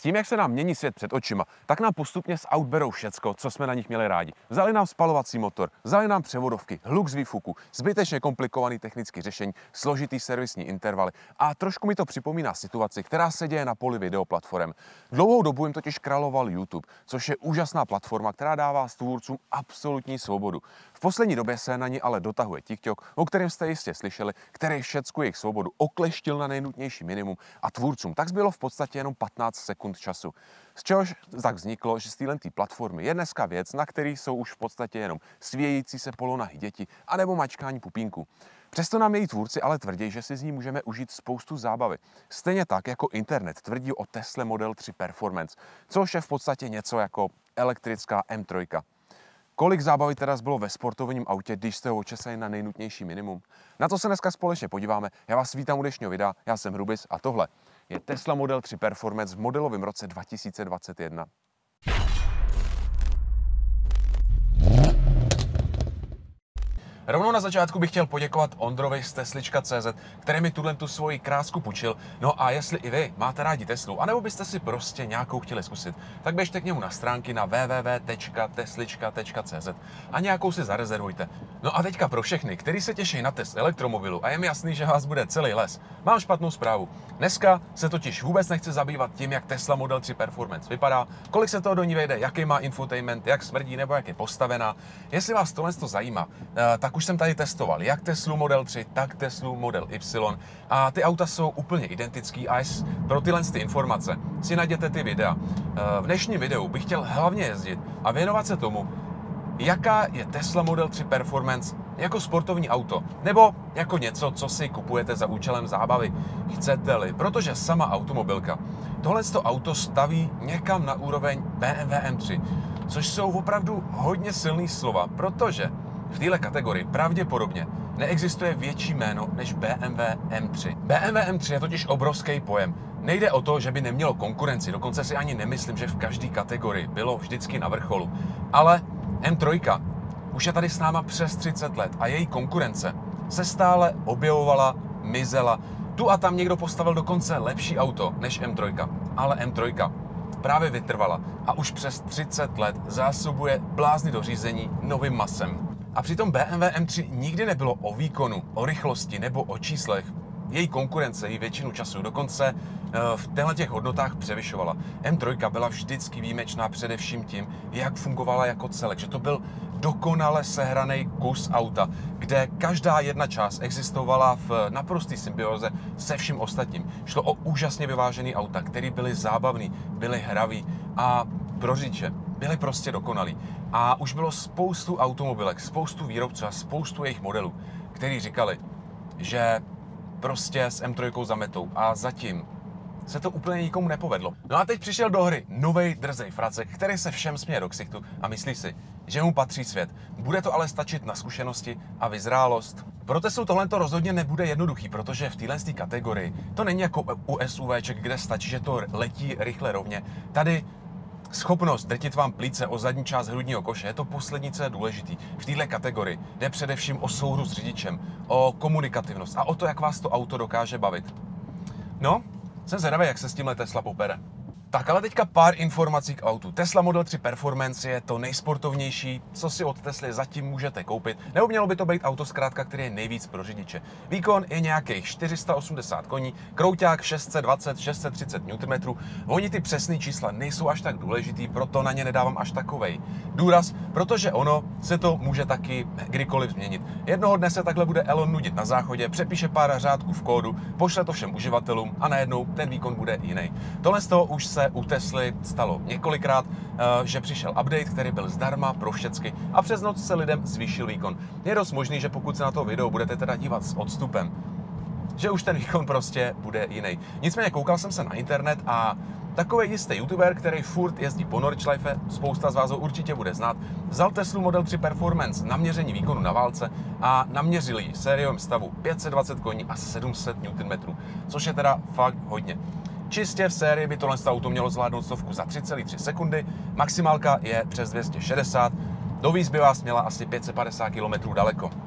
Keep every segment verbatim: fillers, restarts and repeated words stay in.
Tím, jak se nám mění svět před očima, tak nám postupně z aut berou všecko, co jsme na nich měli rádi. Vzali nám spalovací motor, vzali nám převodovky, hluk z výfuku, zbytečně komplikovaný technický řešení, složitý servisní intervaly a trošku mi to připomíná situaci, která se děje na poli videoplatform. Dlouhou dobu jim totiž královal YouTube, což je úžasná platforma, která dává tvůrcům absolutní svobodu. V poslední době se na ní ale dotahuje TikTok, o kterém jste jistě slyšeli, který všecku jejich svobodu okleštil na nejnutnější minimum a tvůrcům tak zbylo v podstatě jenom patnáct sekund času. Z čehož tak vzniklo, že z téhle platformy je dneska věc, na který jsou už v podstatě jenom svějící se polonahy děti anebo mačkání pupínku. Přesto nám její tvůrci ale tvrdí, že si z ní můžeme užít spoustu zábavy. Stejně tak jako internet tvrdí o Tesla Model tři Performance, což je v podstatě něco jako elektrická M tři. Kolik zábavy teda zbylo ve sportovním autě, když jste ho očesali na nejnutnější minimum? Na to se dneska společně podíváme. Já vás vítám u dnešního videa, já jsem Hrubis a tohle je Tesla Model tři Performance v modelovém roce dva tisíce dvacet jedna. Rovnou na začátku bych chtěl poděkovat Ondrovi z teslička tečka cé zet, který mi tuhle tu svoji krásku půjčil. No a jestli i vy máte rádi Teslu, anebo byste si prostě nějakou chtěli zkusit, tak běžte k němu na stránky na w w w tečka teslička tečka cé zet a nějakou si zarezervujte. No a teďka pro všechny, kteří se těší na test elektromobilu a je mi jasný, že vás bude celý les, mám špatnou zprávu. Dneska se totiž vůbec nechci zabývat tím, jak Tesla Model tři Performance vypadá, kolik se toho do ní vejde, jaký má infotainment, jak smrdí nebo jak je postavená. Jestli vás tohle zajímá, tak už jsem tady testoval jak Teslu Model tři, tak Teslu Model Y a ty auta jsou úplně identický a pro tyhle ty informace si najděte ty videa. V dnešním videu bych chtěl hlavně jezdit a věnovat se tomu, jaká je Tesla Model tři Performance jako sportovní auto, nebo jako něco, co si kupujete za účelem zábavy, chcete-li, protože sama automobilka tohle auto staví někam na úroveň B M W M tři, což jsou opravdu hodně silný slova, protože v téhle kategorii pravděpodobně neexistuje větší jméno než B M W M tři. B M W M tři je totiž obrovský pojem. Nejde o to, že by nemělo konkurenci, dokonce si ani nemyslím, že v každé kategorii bylo vždycky na vrcholu. Ale M tři už je tady s náma přes třicet let a její konkurence se stále objevovala, mizela. Tu a tam někdo postavil dokonce lepší auto než M tři, ale M tři právě vytrvala a už přes třicet let zásobuje blázny do řízení novým masem. A přitom B M W M tři nikdy nebylo o výkonu, o rychlosti nebo o číslech. Její konkurence ji většinu času dokonce v těchto těch hodnotách převyšovala. M tři byla vždycky výjimečná především tím, jak fungovala jako celek, že to byl dokonale sehraný kus auta, kde každá jedna část existovala v naprosté symbioze se vším ostatním. Šlo o úžasně vyvážený auta, které byly zábavný, byly hravý a pro řidiče byly prostě dokonalý. A už bylo spoustu automobilek, spoustu výrobců a spoustu jejich modelů, kteří říkali, že prostě s M tři zametou a zatím se to úplně nikomu nepovedlo. No a teď přišel do hry novej drzej fracek, který se všem směje do ksichtu a myslí si, že mu patří svět. Bude to ale stačit na zkušenosti a vyzrálost. Pro Teslu tohle to rozhodně nebude jednoduchý, protože v téhle kategorii to není jako u SUVček, kde stačí, že to letí rychle rovně. Tady schopnost drtit vám plíce o zadní část hrudního koše je to poslední, co je důležitý. V této kategorii jde především o souhru s řidičem, o komunikativnost a o to, jak vás to auto dokáže bavit. No, jsem zvědavý, jak se s tímhle Tesla popere. Tak ale teďka pár informací k autu. Tesla Model tři Performance je to nejsportovnější, co si od Tesly zatím můžete koupit, nebo mělo by to být auto zkrátka, který je nejvíc pro řidiče. Výkon je nějakých čtyři sta osmdesát koní, krouťák šest set dvacet až šest set třicet newtonmetrů. Oni ty přesné čísla nejsou až tak důležitý, proto na ně nedávám až takovej důraz, protože ono se to může taky kdykoliv změnit. Jednoho dne se takhle bude Elon nudit na záchodě, přepíše pár řádků v kódu, pošle to všem uživatelům a najednou ten výkon bude jiný. Tohle z toho už se u Tesly stalo několikrát, že přišel update, který byl zdarma pro všecky a přes noc se lidem zvýšil výkon. Je dost možný, že pokud se na to video budete teda dívat s odstupem, že už ten výkon prostě bude jiný. Nicméně koukal jsem se na internet a takový jistý youtuber, který furt jezdí po Nordschleife, spousta z vás ho určitě bude znát, vzal Teslu Model tři Performance na měření výkonu na válce a naměřil ji v sériovém stavu pět set dvacet koní a sedm set newtonmetrů, což je teda fakt hodně. Čistě v sérii by tohle auto mělo zvládnout stovku za tři celé tři sekundy, maximálka je přes dvě stě šedesát, do výzby vás měla asi pět set padesát kilometrů daleko.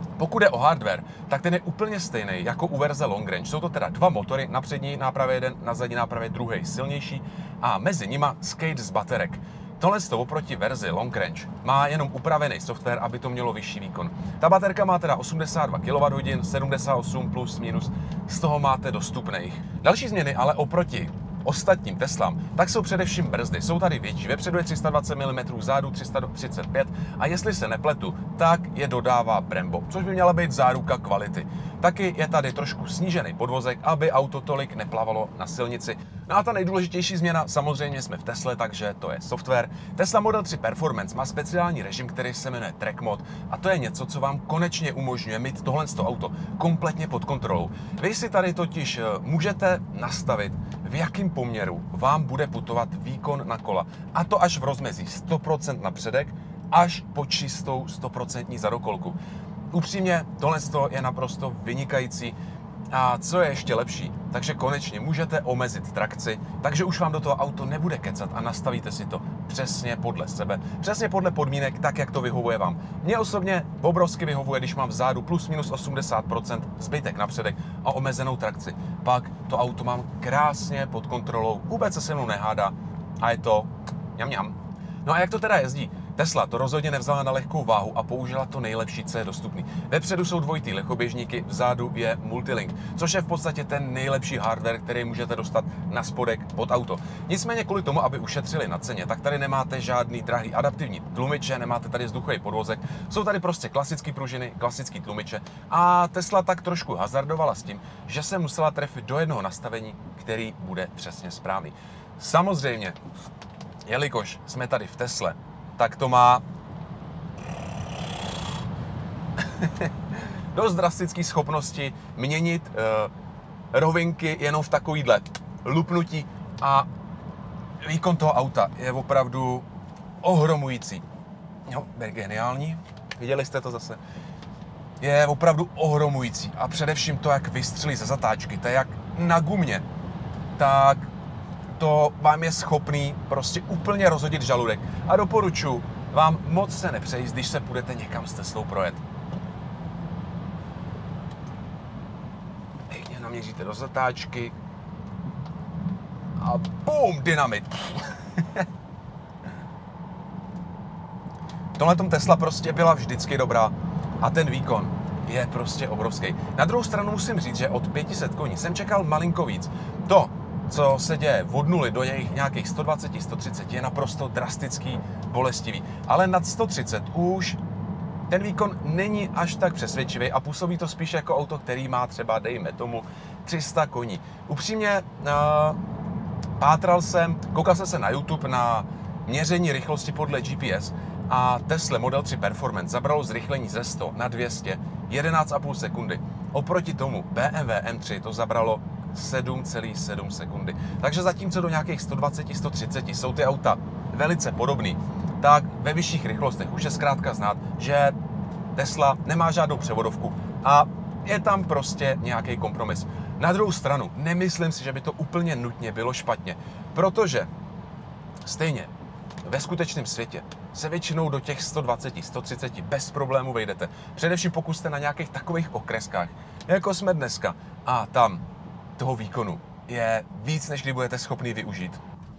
Pokud je o hardware, tak ten je úplně stejný jako u verze Long Range. Jsou to teda dva motory, na přední nápravě jeden, na zadní nápravě druhý silnější a mezi nima skate z baterek. Tohle to oproti verzi Long Range má jenom upravený software, aby to mělo vyšší výkon. Ta baterka má teda osmdesát dva kilowatthodin, sedmdesát osm plus minus, z toho máte dostupných. Další změny ale oproti ostatním Teslám, tak jsou především brzdy. Jsou tady větší. Vepředu je tři sta dvacet milimetrů, vzadu tři sta třicet pět a jestli se nepletu, tak je dodává Brembo, což by měla být záruka kvality. Taky je tady trošku snížený podvozek, aby auto tolik neplavalo na silnici. No a ta nejdůležitější změna, samozřejmě jsme v Tesle, takže to je software. Tesla Model tři Performance má speciální režim, který se jmenuje Track Mode a to je něco, co vám konečně umožňuje mít tohle auto kompletně pod kontrolou. Vy si tady totiž můžete nastavit, v jakém poměru vám bude putovat výkon na kola. A to až v rozmezí sto procent na předek, až po čistou sto procent zadokolku. Upřímně, tohle je naprosto vynikající. A co je ještě lepší, takže konečně můžete omezit trakci, takže už vám do toho auto nebude kecat a nastavíte si to přesně podle sebe, přesně podle podmínek, tak jak to vyhovuje vám. Mně osobně obrovsky vyhovuje, když mám vzadu plus minus osmdesát procent zbytek na předek a omezenou trakci. Pak to auto mám krásně pod kontrolou, vůbec se se mnou nehádá a je to ňam ňam. No a jak to teda jezdí? Tesla to rozhodně nevzala na lehkou váhu a použila to nejlepší, co je dostupný. Vepředu jsou dvojitý lehoběžníky, vzadu je Multilink, což je v podstatě ten nejlepší hardware, který můžete dostat na spodek pod auto. Nicméně kvůli tomu, aby ušetřili na ceně, tak tady nemáte žádný drahý adaptivní tlumiče, nemáte tady vzduchový podvozek, jsou tady prostě klasické pružiny, klasické tlumiče a Tesla tak trošku hazardovala s tím, že se musela trefit do jednoho nastavení, který bude přesně správný. Samozřejmě, jelikož jsme tady v Tesle, tak to má dost drastické schopnosti měnit uh, rovinky jenom v takovýhle lupnutí a výkon toho auta je opravdu ohromující. Jo, je geniální. Viděli jste to zase? Je opravdu ohromující a především to, jak vystřelí ze zatáčky, to je jak na gumě, tak to vám je schopný prostě úplně rozhodit žaludek. A doporučuji vám moc se nepřejít, když se půjdete někam s Teslou projet. Pěkně naměříte do zatáčky a bum, dynamit. Tohle tom Tesla prostě byla vždycky dobrá a ten výkon je prostě obrovský. Na druhou stranu musím říct, že od pět set koní jsem čekal malinko víc. To, co se děje od nuly do jejich nějakých sto dvacet, sto třicet, je naprosto drastický, bolestivý. Ale nad sto třicet už ten výkon není až tak přesvědčivý a působí to spíš jako auto, který má třeba, dejme tomu, tři sta koní. Upřímně uh, pátral jsem, koukal jsem se na YouTube na měření rychlosti podle G P S a Tesla Model tři Performance zabralo zrychlení ze sto na dvě stě jedenáct a půl sekundy. Oproti tomu B M W M tři to zabralo sedm celá sedm sekundy. Takže zatímco do nějakých sto dvacet, sto třicet jsou ty auta velice podobný, tak ve vyšších rychlostech už je zkrátka znát, že Tesla nemá žádnou převodovku a je tam prostě nějaký kompromis. Na druhou stranu, nemyslím si, že by to úplně nutně bylo špatně, protože stejně ve skutečném světě se většinou do těch sto dvacet, sto třicet bez problémů vejdete. Především pokud jste na nějakých takových okreskách, jako jsme dneska, a tam toho výkonu je víc, než kdy budete schopni využít.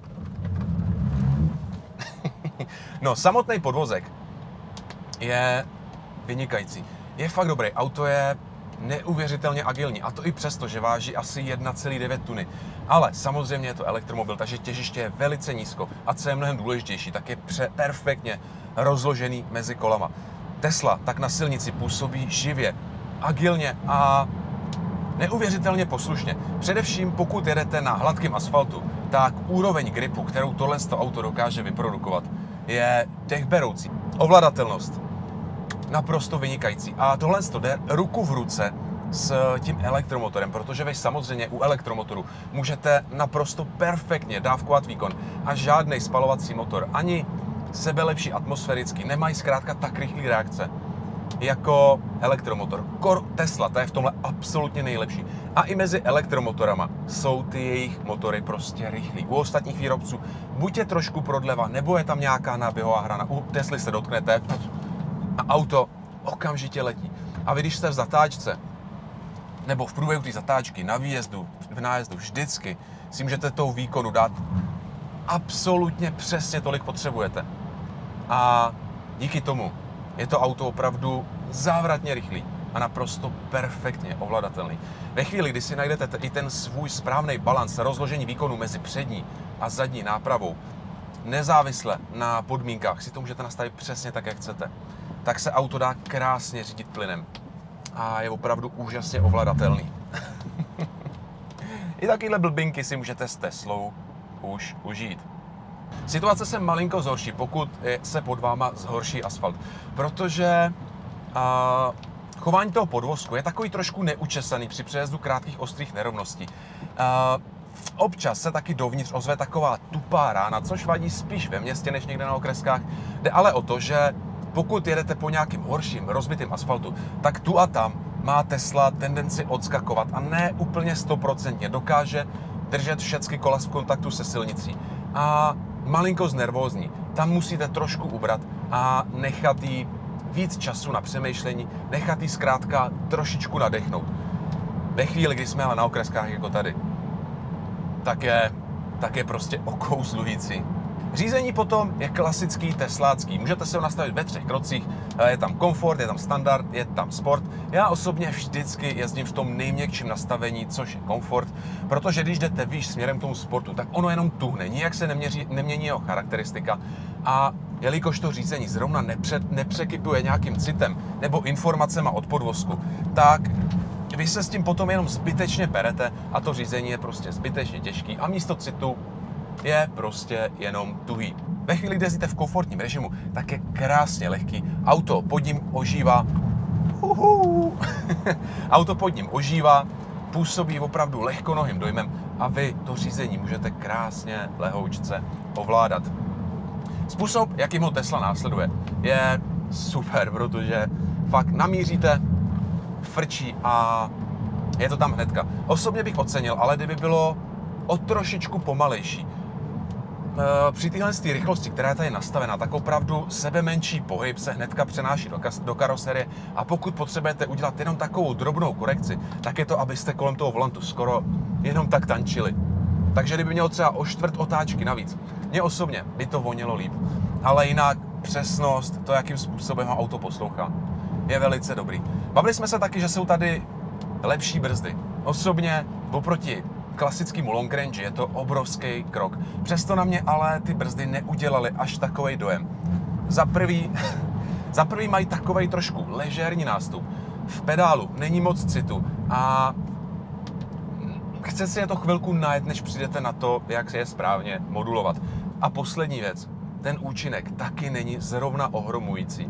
No, samotný podvozek je vynikající. Je fakt dobrý. Auto je neuvěřitelně agilní. A to i přesto, že váží asi jedna celá devět tuny. Ale samozřejmě je to elektromobil, takže těžiště je velice nízko. A co je mnohem důležitější, tak je pře- perfektně rozložený mezi kolama. Tesla tak na silnici působí živě, agilně a neuvěřitelně poslušně. Především pokud jedete na hladkém asfaltu, tak úroveň gripu, kterou tohle auto dokáže vyprodukovat, je dechberoucí. Ovladatelnost naprosto vynikající. A tohle jde ruku v ruce s tím elektromotorem, protože vy samozřejmě u elektromotoru můžete naprosto perfektně dávkovat výkon a žádný spalovací motor, ani sebelepší atmosférický, nemají zkrátka tak rychlý reakce jako elektromotor. Kor Tesla, ta je v tomhle absolutně nejlepší. A i mezi elektromotorama jsou ty jejich motory prostě rychlí. U ostatních výrobců buď je trošku prodleva, nebo je tam nějaká náběhová hrana. U Tesly se dotknete a auto okamžitě letí. A vy, když jste v zatáčce, nebo v průběhu té zatáčky, na výjezdu, v nájezdu, vždycky si můžete tou výkonu dát absolutně přesně tolik potřebujete. A díky tomu je to auto opravdu závratně rychlý a naprosto perfektně ovladatelný. Ve chvíli, kdy si najdete i ten svůj správný balans rozložení výkonu mezi přední a zadní nápravou, nezávisle na podmínkách, si to můžete nastavit přesně tak, jak chcete, tak se auto dá krásně řídit plynem a je opravdu úžasně ovladatelný. I takovýhle blbinky si můžete s Teslou už užít. Situace se malinko zhorší, pokud se pod váma zhorší asfalt, protože a, chování toho podvozku je takový trošku neučesaný při přejezdu krátkých ostrých nerovností. A, občas se taky dovnitř ozve taková tupá rána, což vadí spíš ve městě než někde na okreskách. Jde ale o to, že pokud jedete po nějakým horším, rozbitým asfaltu, tak tu a tam má Tesla tendenci odskakovat a ne úplně stoprocentně dokáže držet všechny kola v kontaktu se silnicí. A malinko znervózní. Tam musíte trošku ubrat a nechat jí víc času na přemýšlení, nechat jí zkrátka trošičku nadechnout. Ve chvíli, kdy jsme ale na okreskách jako tady, tak je, tak je prostě okouzlující. Řízení potom je klasický teslácký. Můžete se ho nastavit ve třech krocích. Je tam komfort, je tam standard, je tam sport. Já osobně vždycky jezdím v tom nejměkčím nastavení, což je komfort, protože když jdete výš směrem k tomu sportu, tak ono jenom tuhne, nijak se neměří, nemění jeho charakteristika. A jelikož to řízení zrovna nepřed, nepřekypuje nějakým citem nebo informacema od podvozku, tak vy se s tím potom jenom zbytečně perete a to řízení je prostě zbytečně těžký a místo citu je prostě jenom tuhý. Ve chvíli, kdy jezdíte v komfortním režimu, tak je krásně lehký. Auto pod ním ožívá. Uhu. Auto pod ním ožívá, působí opravdu lehkonohým dojmem a vy to řízení můžete krásně lehoučce ovládat. Způsob, jakým ho Tesla následuje, je super, protože fakt namíříte, frčí a je to tam hnedka. Osobně bych ocenil, ale kdyby bylo o trošičku pomalejší. Při téhle rychlosti, která je tady nastavená, tak opravdu sebe menší pohyb se hnedka přenáší do, do karoserie a pokud potřebujete udělat jenom takovou drobnou korekci, tak je to, abyste kolem toho volantu skoro jenom tak tančili. Takže kdyby mělo třeba o čtvrt otáčky navíc, mně osobně by to vonilo líp. Ale jinak přesnost, to, jakým způsobem ho auto poslouchá, je velice dobrý. Bavili jsme se taky, že jsou tady lepší brzdy. Osobně oproti klasickému long range je to obrovský krok. Přesto na mě ale ty brzdy neudělaly až takovej dojem. Za prvý, za prvý mají takovej trošku ležérní nástup. V pedálu není moc citu a chce si je to chvilku najet, než přijdete na to, jak se je správně modulovat. A poslední věc, ten účinek taky není zrovna ohromující.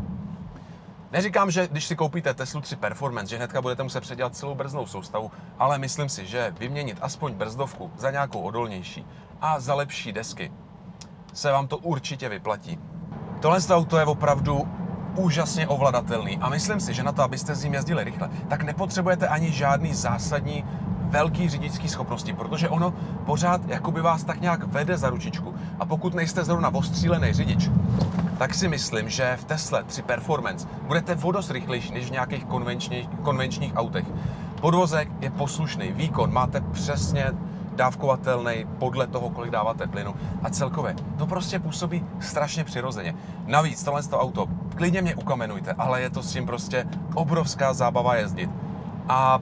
Neříkám, že když si koupíte Teslu tři Performance, že hnedka budete muset předělat celou brzdnou soustavu, ale myslím si, že vyměnit aspoň brzdovku za nějakou odolnější a za lepší desky se vám to určitě vyplatí. Tohle auto je opravdu úžasně ovladatelný a myslím si, že na to, abyste s ním jezdili rychle, tak nepotřebujete ani žádný zásadní velký řidičský schopnosti, protože ono pořád jakoby vás tak nějak vede za ručičku. A pokud nejste zrovna ostřílený řidič, tak si myslím, že v Tesle tři Performance budete o dost rychlejší než v nějakých konvenčních, konvenčních autech. Podvozek je poslušný, výkon máte přesně dávkovatelný podle toho, kolik dáváte plynu a celkově to prostě působí strašně přirozeně. Navíc tohle auto, klidně mě ukamenujte, ale je to s tím prostě obrovská zábava jezdit. A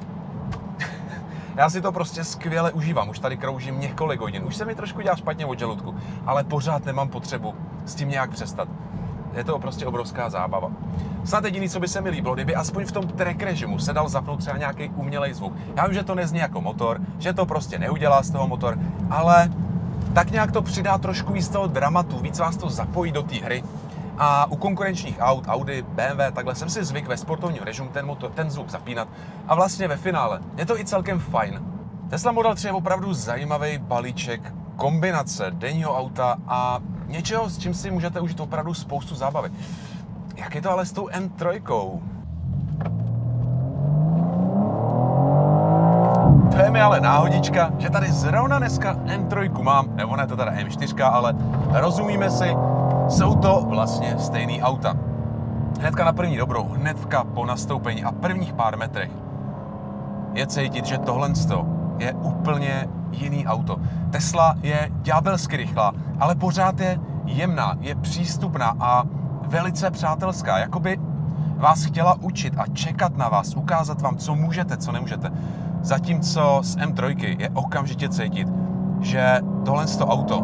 já si to prostě skvěle užívám, už tady kroužím několik hodin, už se mi trošku dělá špatně od žaludku, ale pořád nemám potřebu s tím nějak přestat. Je to prostě obrovská zábava. Snad jediný, co by se mi líbilo, kdyby aspoň v tom track režimu se dal zapnout třeba nějaký umělej zvuk. Já vím, že to nezní jako motor, že to prostě neudělá z toho motor, ale tak nějak to přidá trošku víc toho dramatu, víc vás to zapojí do té hry. A u konkurenčních aut, Audi, B M W, takhle jsem si zvyk ve sportovním režimu ten, motor, ten zvuk zapínat. A vlastně ve finále je to i celkem fajn. Tesla Model tři je opravdu zajímavý balíček kombinace denního auta a něčeho, s čím si můžete užít opravdu spoustu zábavy. Jak je to ale s tou M tři? To je mi ale náhodička, že tady zrovna dneska M tři mám, nebo ne, to teda M čtyři, ale rozumíme si, jsou to vlastně stejný auta. hnedka na první dobrou, hnedka po nastoupení a prvních pár metrech je cítit, že tohle je úplně jiný auto. Tesla je ďábelsky rychlá, ale pořád je jemná, je přístupná a velice přátelská. Jakoby vás chtěla učit a čekat na vás, ukázat vám, co můžete, co nemůžete. Zatímco z M tři je okamžitě cítit, že tohle auto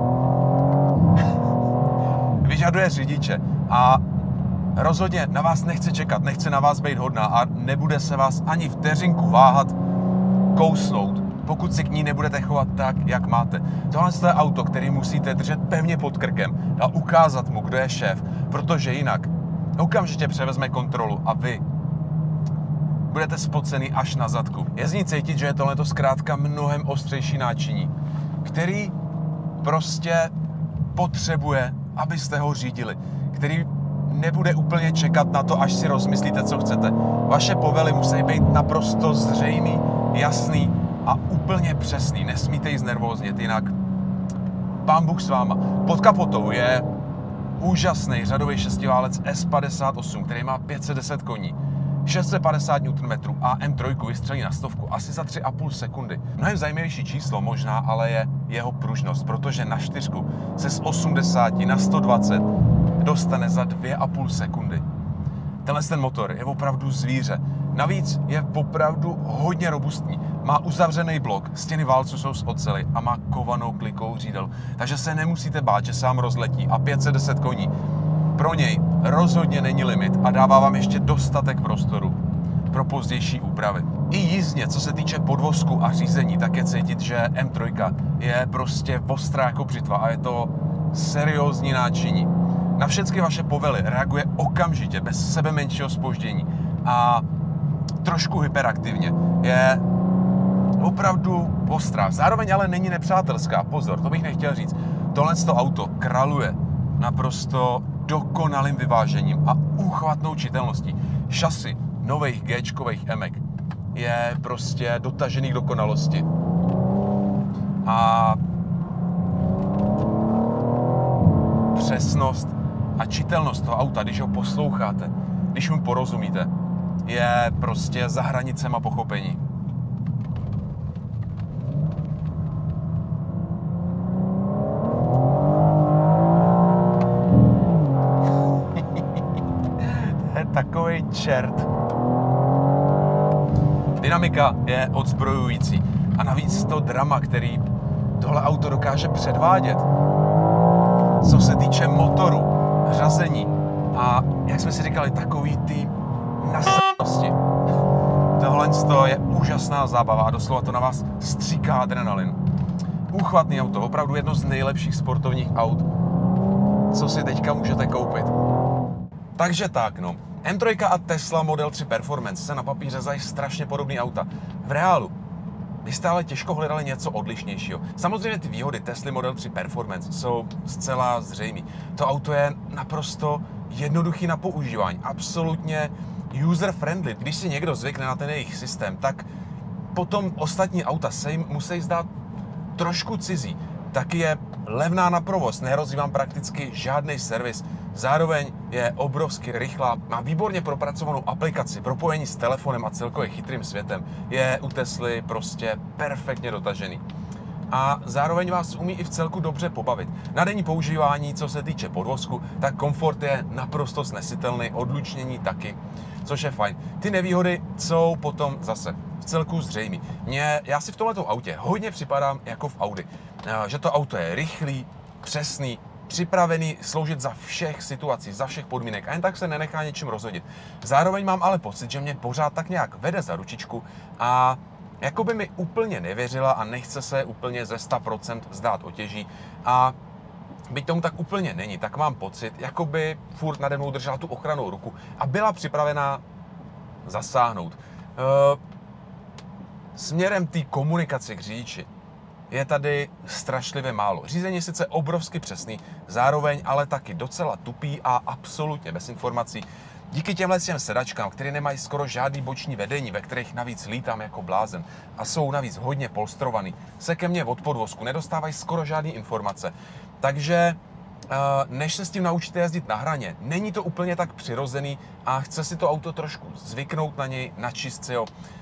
vyžaduje řidiče a rozhodně na vás nechce čekat, nechce na vás být hodná a nebude se vás ani vteřinku váhat kousnout, pokud si k ní nebudete chovat tak, jak máte. Tohle je auto, který musíte držet pevně pod krkem a ukázat mu, kdo je šéf, protože jinak okamžitě převezme kontrolu a vy budete spocený až na zadku. Je z ní cítit, že je tohleto zkrátka mnohem ostřejší náčiní, který prostě potřebuje, abyste ho řídili, který nebude úplně čekat na to, až si rozmyslíte, co chcete. Vaše povely musí být naprosto zřejmý, jasný a úplně přesný. Nesmíte jí znervóznět, jinak pán Bůh s váma. Pod kapotou je úžasný řadový šestiválec S padesát osm, který má pět set deset koní, šest set padesát newtonmetrů a M tři vystřelí na stovku asi za tři a půl sekundy. Mnohem zajímavější číslo možná ale je jeho pružnost, protože na čtyřku se z osmdesáti na sto dvacet dostane za dvě a půl sekundy. Tenhle ten motor je opravdu zvíře. Navíc je opravdu hodně robustní. Má uzavřený blok, stěny válců jsou z oceli a má kovanou klikou řídel. Takže se nemusíte bát, že sám rozletí a pět set deset koní pro něj rozhodně není limit a dává vám ještě dostatek prostoru pro pozdější úpravy. I jízdně, co se týče podvozku a řízení, tak je cítit, že M tři je prostě ostrá jako břitva a je to seriózní náčiní. Na všechny vaše povely reaguje okamžitě, bez sebe menšího zpoždění a trošku hyperaktivně. Je opravdu ostrá. Zároveň ale není nepřátelská. Pozor, to bych nechtěl říct. Tohle auto králuje naprosto dokonalým vyvážením a úchvatnou čitelností. Šasy nových G-čkových emek je prostě dotažený k dokonalosti. A přesnost a čitelnost toho auta, když ho posloucháte, když mu porozumíte, je prostě za hranicema pochopení. To je takovej čert. Dynamika je odzbrojující a navíc to drama, který tohle auto dokáže předvádět, co se týče motoru, řazení a, jak jsme si říkali, takový ty nasadnosti. Tohle je úžasná zábava a doslova to na vás stříká adrenalin. Úchvatný auto, opravdu jedno z nejlepších sportovních aut, co si teďka můžete koupit. Takže tak, no. M tři a Tesla Model tři Performance se na papíře zají strašně podobný auta. V reálu byste ale těžko hledali něco odlišnějšího. Samozřejmě ty výhody Tesly Model tři Performance jsou zcela zřejmé. To auto je naprosto jednoduchý na používání, absolutně user-friendly. Když si někdo zvykne na ten jejich systém, tak potom ostatní auta se jim musí zdát trošku cizí. Taky je levná na provoz, nehrozí vám prakticky žádný servis. Zároveň je obrovsky rychlá, má výborně propracovanou aplikaci, propojení s telefonem a celkově chytrým světem. Je u Tesly prostě perfektně dotažený. A zároveň vás umí i v celku dobře pobavit. Na denní používání, co se týče podvozku, tak komfort je naprosto snesitelný, odlučnění taky, což je fajn. Ty nevýhody jsou potom zase v celku zřejmý. Mě, já si v tomto autě hodně připadám jako v Audi, že to auto je rychlý, přesný, připravený sloužit za všech situací, za všech podmínek a jen tak se nenechá něčím rozhodit. Zároveň mám ale pocit, že mě pořád tak nějak vede za ručičku a jako by mi úplně nevěřila a nechce se úplně ze sta procent zdát otěží a byť tomu tak úplně není, tak mám pocit, jako by furt nade mnou držela tu ochrannou ruku a byla připravená zasáhnout. E, směrem té komunikace k řidiči je tady strašlivě málo. Řízení je sice obrovsky přesný, zároveň ale taky docela tupý a absolutně bez informací. Díky těmhle těm sedačkám, které nemají skoro žádný boční vedení, ve kterých navíc lítám jako blázen a jsou navíc hodně polstrovaný, se ke mně od podvozku nedostávají skoro žádný informace. Takže než se s tím naučíte jezdit na hraně. Není to úplně tak přirozený a chce si to auto trošku zvyknout na něj, načíst si ho.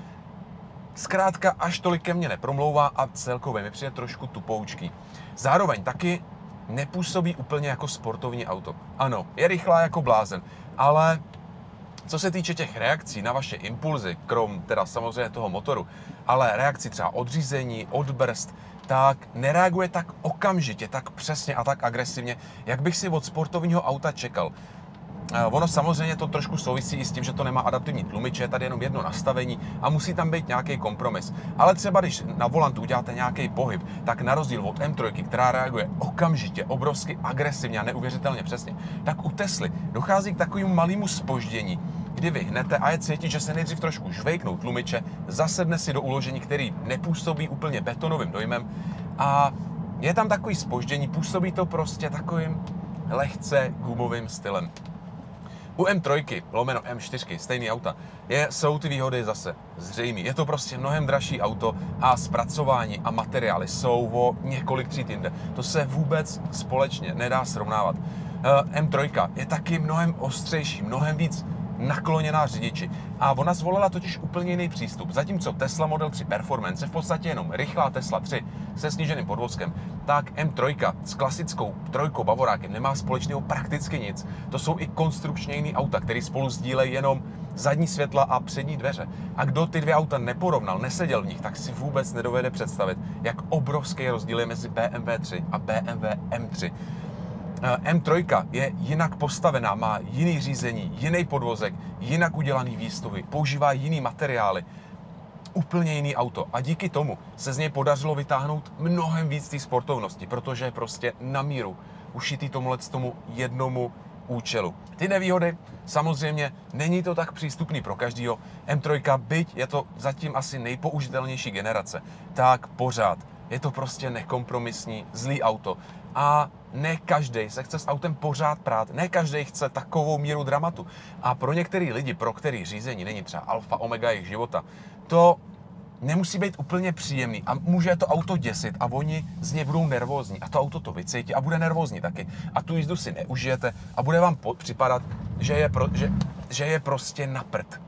Zkrátka až tolik ke mně nepromlouvá a celkově mi přijde trošku tupoučký. Zároveň taky nepůsobí úplně jako sportovní auto. Ano, je rychlá jako blázen, ale co se týče těch reakcí na vaše impulzy, krom teda samozřejmě toho motoru, ale reakcí třeba od řízení, od brzd, tak nereaguje tak okamžitě, tak přesně a tak agresivně, jak bych si od sportovního auta čekal. Ono samozřejmě to trošku souvisí i s tím, že to nemá adaptivní tlumiče, je tady jenom jedno nastavení a musí tam být nějaký kompromis. Ale třeba když na volantu uděláte nějaký pohyb, tak na rozdíl od M tři, která reaguje okamžitě, obrovsky agresivně a neuvěřitelně přesně, tak u Tesly dochází k takovému malému zpoždění, kdy vy hnete a je cítit, že se nejdřív trošku žvejknou tlumiče, zasedne si do uložení, který nepůsobí úplně betonovým dojmem a je tam takový zpoždění, působí to prostě takovým lehce gumovým stylem. U M tři, lomeno M čtyři, stejný auta, je, jsou ty výhody zase zřejmé. Je to prostě mnohem dražší auto a zpracování a materiály jsou o několik tříd jinde. To se vůbec společně nedá srovnávat. M tři je taky mnohem ostřejší, mnohem víc nakloněná řidiči. A ona zvolila totiž úplně jiný přístup. Zatímco Tesla Model tři Performance je v podstatě jenom rychlá Tesla tři se sníženým podvozkem, tak M tři s klasickou trojkou Bavorákem nemá společného prakticky nic. To jsou i konstrukčně jiný auta, které spolu sdílejí jenom zadní světla a přední dveře. A kdo ty dvě auta neporovnal, neseděl v nich, tak si vůbec nedovede představit, jak obrovský rozdíl je mezi B M W tři a B M W M tři. M tři je jinak postavená, má jiný řízení, jiný podvozek, jinak udělaný výstupy, používá jiný materiály, úplně jiný auto a díky tomu se z něj podařilo vytáhnout mnohem víc té sportovnosti, protože je prostě na míru ušitý tomuhle tomu jednomu účelu. Ty nevýhody, samozřejmě není to tak přístupný pro každýho. M tři, byť je to zatím asi nejpoužitelnější generace, tak pořád je to prostě nekompromisní, zlý auto a ne každý se chce s autem pořád prát, ne každý chce takovou míru dramatu. A pro některý lidi, pro který řízení není třeba alfa, omega jejich života, to nemusí být úplně příjemný a může to auto děsit a oni z něj budou nervózní a to auto to vycítí a bude nervózní taky. A tu jízdu si neužijete a bude vám připadat, že je, pro, že, že je prostě na prd.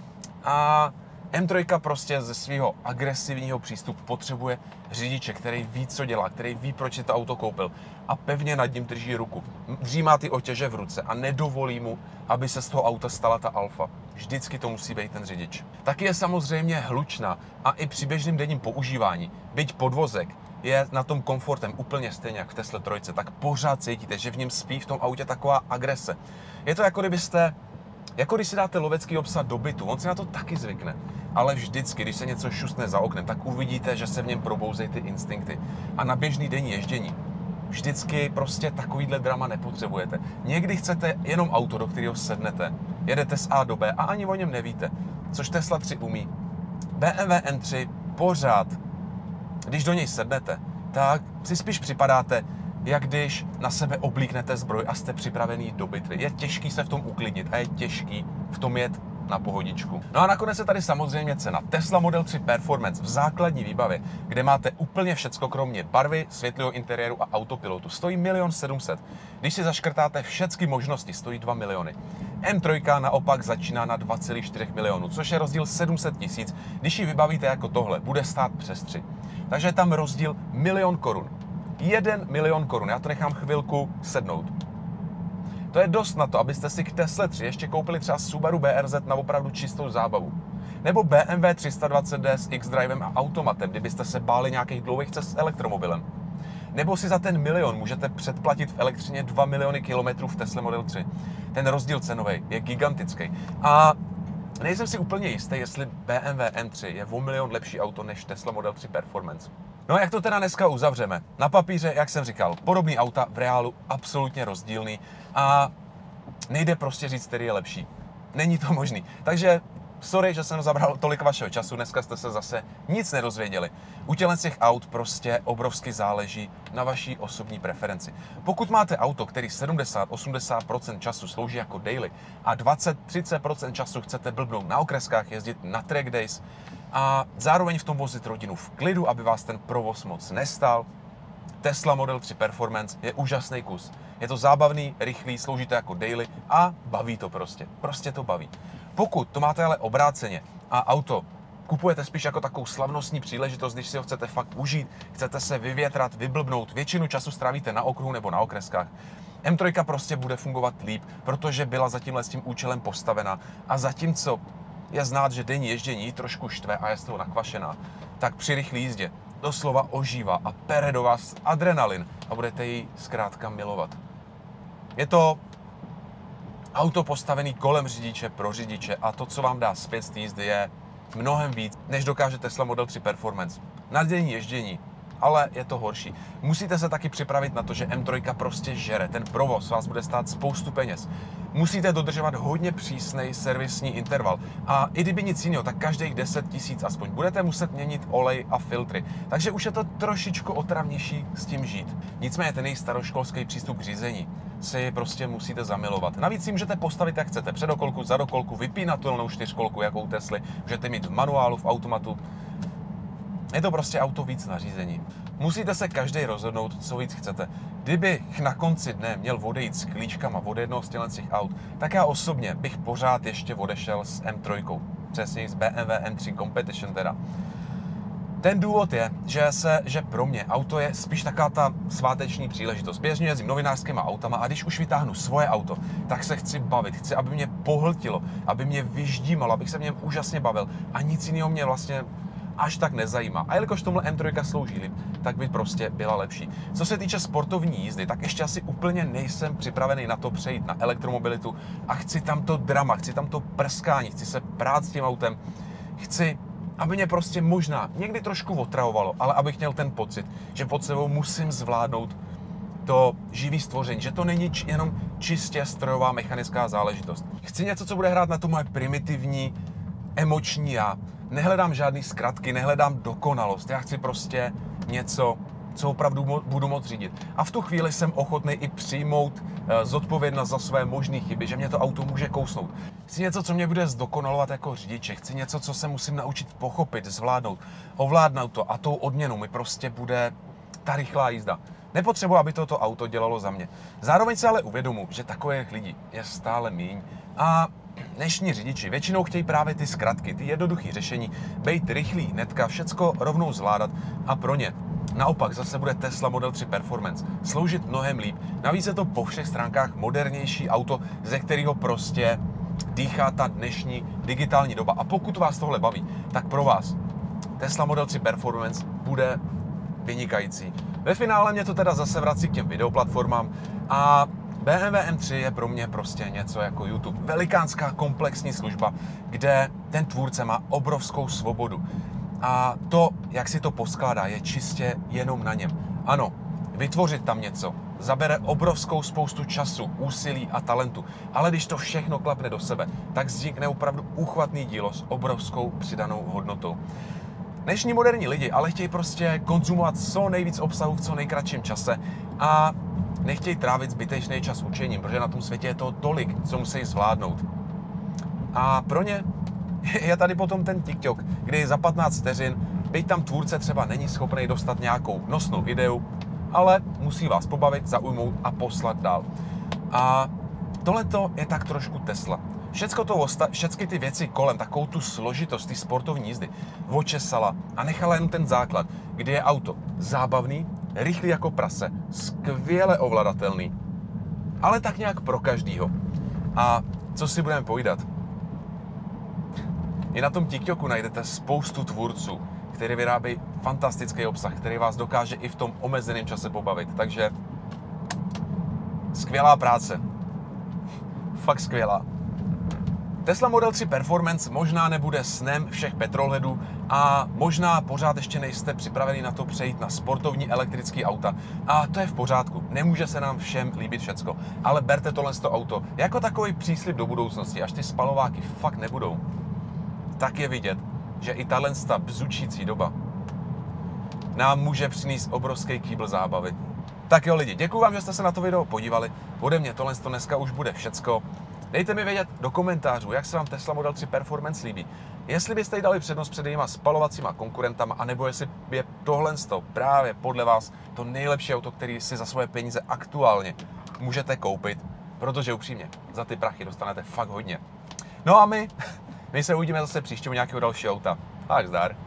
A M tři prostě ze svého agresivního přístupu potřebuje řidiče, který ví, co dělá, který ví, proč si to auto koupil a pevně nad ním drží ruku. Dřímá ty otěže v ruce a nedovolí mu, aby se z toho auta stala ta alfa. Vždycky to musí být ten řidič. Taky je samozřejmě hlučná a i při běžném denním používání, byť podvozek je na tom komfortem úplně stejně jak v Tesla tři, tak pořád cítíte, že v něm spí v tom autě taková agrese. Je to jako kdybyste Jako když si dáte loveckýho psa do bytu, on si na to taky zvykne. Ale vždycky, když se něco šustne za oknem, tak uvidíte, že se v něm probouzejí ty instinkty. A na běžný denní ježdění vždycky prostě takovýhle drama nepotřebujete. Někdy chcete jenom auto, do kterého sednete. Jedete z A do B a ani o něm nevíte. Což Tesla tři umí. B M W M tři pořád, když do něj sednete, tak si spíš připadáte, jak když na sebe oblíknete zbroj a jste připravený do bitvy. Je těžký se v tom uklidnit a je těžký v tom jet na pohodičku. No a nakonec je tady samozřejmě cena. Tesla Model tři Performance v základní výbavě, kde máte úplně všecko kromě barvy, světlého interiéru a autopilotu. Stojí milion sedm set. Když si zaškrtáte všechny možnosti, stojí dva miliony. M tři naopak začíná na dva celá čtyři milionů, což je rozdíl sedm set tisíc. Když ji vybavíte jako tohle, bude stát přes tři. Takže je tam rozdíl milion korun. Jeden milion korun. Já to nechám chvilku sednout. To je dost na to, abyste si k Tesle tři ještě koupili třeba Subaru B R Z na opravdu čistou zábavu. Nebo B M W tři sta dvacet D s X-Drivem a automatem, kdybyste se báli nějakých dlouhých cest s elektromobilem. Nebo si za ten milion můžete předplatit v elektřině dva miliony kilometrů v Tesla Model tři. Ten rozdíl cenový je gigantický. A nejsem si úplně jistý, jestli B M W M tři je o milion lepší auto než Tesla Model tři Performance. No a jak to teda dneska uzavřeme? Na papíře, jak jsem říkal, podobný auta, v reálu absolutně rozdílný a nejde prostě říct, který je lepší. Není to možný. Takže sorry, že jsem zabral tolik vašeho času, dneska jste se zase nic nedozvěděli. U těch aut prostě obrovsky záleží na vaší osobní preferenci. Pokud máte auto, který sedmdesát až osmdesát procent času slouží jako daily a dvacet až třicet procent času chcete blbnout na okreskách, jezdit na track days a zároveň v tom vozit rodinu v klidu, aby vás ten provoz moc nestál, Tesla Model tři Performance je úžasný kus. Je to zábavný, rychlý, slouží to jako daily a baví to prostě. Prostě to baví. Pokud to máte ale obráceně a auto kupujete spíš jako takovou slavnostní příležitost, když si ho chcete fakt užít, chcete se vyvětrat, vyblbnout, většinu času strávíte na okruhu nebo na okreskách, M tři prostě bude fungovat líp, protože byla za tímhle s tím účelem postavená a zatímco je znát, že denní ježdění trošku štve a je z toho nakvašená, tak při rychlé jízdě doslova ožívá a pere do vás adrenalin a budete ji zkrátka milovat. Je to auto postavený kolem řidiče pro řidiče a to, co vám dá zpět z jízdy, je mnohem víc, než dokáže Tesla Model tři Performance. Na denní ježdění, ale je to horší. Musíte se taky připravit na to, že M tři prostě žere. Ten provoz vás bude stát spoustu peněz. Musíte dodržovat hodně přísnej servisní interval. A i kdyby nic jiného, tak každých deset tisíc aspoň budete muset měnit olej a filtry. Takže už je to trošičku otravnější s tím žít. Nicméně ten její staroškolský přístup k řízení si prostě musíte zamilovat. Navíc si můžete postavit jak chcete. Předokolku, zadokolku, vypínatelnou čtyřkolku, jako u Tesly. Můžete mít v manuálu, v automatu. Je to prostě auto víc na řízení. Musíte se každý rozhodnout, co víc chcete. Kdybych na konci dne měl odejít s klíčkama od jednoho z těch aut, tak já osobně bych pořád ještě odešel s M tři, přesně s B M W M tři Competition teda. Ten důvod je, že, se, že pro mě auto je spíš taková ta sváteční příležitost. Běžně jezdím novinářskýma autama a když už vytáhnu svoje auto, tak se chci bavit. Chci, aby mě pohltilo, aby mě vyždímalo, abych se v něm úžasně bavil a nic jiného mě vlastně až tak nezajímá. A jelikož tomhle M tři slouží líp, tak by prostě byla lepší. Co se týče sportovní jízdy, tak ještě asi úplně nejsem připravený na to přejít na elektromobilitu a chci tam to drama, chci tam to prskání, chci se prát s tím autem, chci, aby mě prostě možná někdy trošku otravovalo, ale abych měl ten pocit, že pod sebou musím zvládnout to živý stvoření, že to není či, jenom čistě strojová mechanická záležitost. Chci něco, co bude hrát na to moje primitivní, emoční já. Nehledám žádný zkratky, nehledám dokonalost. Já chci prostě něco, co opravdu mo- budu moct řídit. A v tu chvíli jsem ochotný i přijmout e, zodpovědnost za své možné chyby, že mě to auto může kousnout. Chci něco, co mě bude zdokonalovat jako řidiče. Chci něco, co se musím naučit pochopit, zvládnout, ovládnout to a tou odměnou mi prostě bude ta rychlá jízda. Nepotřebuji, aby toto auto dělalo za mě. Zároveň se ale uvědomuji, že takových lidí je stále míň a dnešní řidiči většinou chtějí právě ty zkratky, ty jednoduché řešení, být rychlý, hnedka, všecko rovnou zvládat a pro ně naopak zase bude Tesla Model tři Performance sloužit mnohem líp. Navíc je to po všech stránkách modernější auto, ze kterého prostě dýchá ta dnešní digitální doba. A pokud vás tohle baví, tak pro vás Tesla Model tři Performance bude vynikající. Ve finále mě to teda zase vrací k těm videoplatformám a B M W M tři je pro mě prostě něco jako YouTube. Velikánská komplexní služba, kde ten tvůrce má obrovskou svobodu. A to, jak si to poskládá, je čistě jenom na něm. Ano, vytvořit tam něco zabere obrovskou spoustu času, úsilí a talentu. Ale když to všechno klapne do sebe, tak vznikne opravdu úchvatný dílo s obrovskou přidanou hodnotou. Dnešní moderní lidi ale chtějí prostě konzumovat co nejvíc obsahu v co nejkratším čase a nechtějí trávit zbytečný čas učením, protože na tom světě je to tolik, co musí zvládnout. A pro ně je tady potom ten TikTok, kdy za patnáct vteřin, byť tam tvůrce třeba není schopný dostat nějakou nosnou ideu, ale musí vás pobavit, zaujmout a poslat dál. A tohleto je tak trošku Tesla. Všecko to osta- všechny ty věci kolem, takovou tu složitost, ty sportovní jízdy, očesala a nechala jen ten základ, kdy je auto zábavný, rychlý jako prase, skvěle ovladatelný, ale tak nějak pro každýho. A co si budeme povídat? I na tom TikToku najdete spoustu tvůrců, kteří vyrábějí fantastický obsah, který vás dokáže i v tom omezeném čase pobavit. Takže skvělá práce. Fakt skvělá. Tesla Model tři Performance možná nebude snem všech petrolheadů a možná pořád ještě nejste připraveni na to přejít na sportovní elektrické auta. A to je v pořádku, nemůže se nám všem líbit všecko, ale berte tohle z toho auto jako takový příslib do budoucnosti, až ty spalováky fakt nebudou. Tak je vidět, že i tahle bzučící doba nám může přinést obrovský kýbl zábavy. Tak jo lidi, děkuji vám, že jste se na to video podívali. Ode mě tohle dneska už bude všecko. Dejte mi vědět do komentářů, jak se vám Tesla Model tři Performance líbí. Jestli byste jí dali přednost před jejíma spalovacíma konkurentama, anebo jestli je tohle právě podle vás to nejlepší auto, který si za svoje peníze aktuálně můžete koupit, protože upřímně, za ty prachy dostanete fakt hodně. No a my, my se uvidíme zase příště u nějakého dalšího auta. Tak zdar.